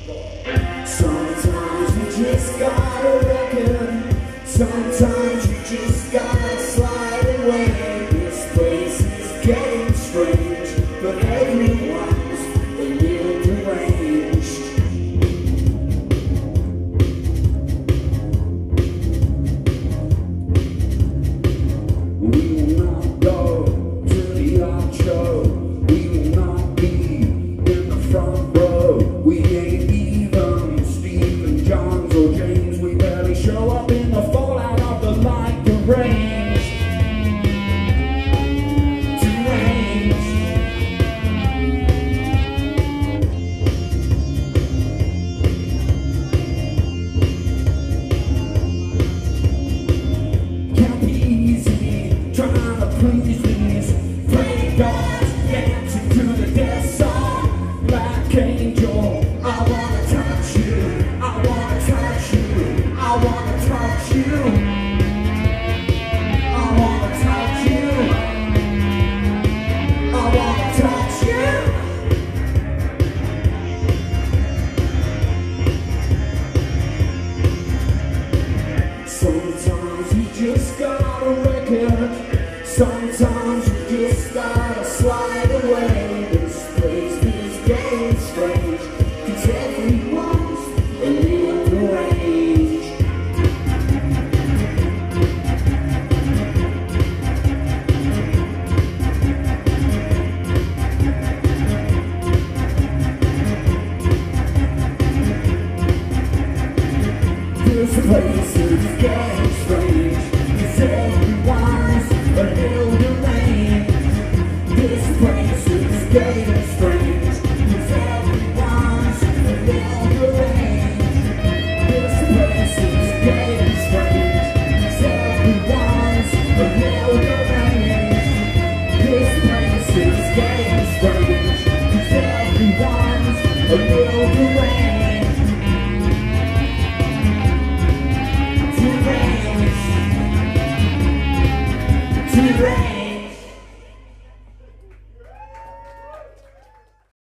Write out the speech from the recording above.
Sometimes you just gotta reckon. Sometimes you just gotta slide away. This place is getting strange, but everyone's a little deranged. We will not go to the art show. We will not be in the front row. We ain't even Stephen, Johns or James. We barely show up in the fallout of the light deranged. Can't be easy trying to please these pretty dogs dancing to the death song. Black angel, I wanna touch you, I wanna touch you, I wanna touch you, I wanna touch you, I wanna touch you. Sometimes you just gotta reckon. Sometimes you just gotta slide away. This place is getting strange, 'cause everyone's a little deranged. This place is getting strange, 'cause everyone's a little deranged. This place is getting strange, 'cause everyone's a little deranged. This place is getting strange, 'cause everyone's a little deranged. This place is getting strange, 'cause everyone's a little deranged.